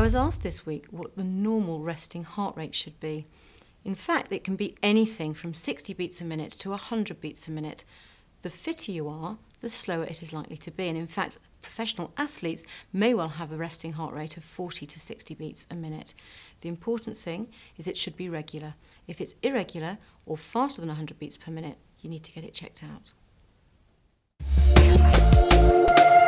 I was asked this week what the normal resting heart rate should be. In fact, it can be anything from 60 beats a minute to 100 beats a minute. The fitter you are, the slower it is likely to be. And in fact, professional athletes may well have a resting heart rate of 40 to 60 beats a minute. The important thing is it should be regular. If it's irregular or faster than 100 beats per minute, you need to get it checked out.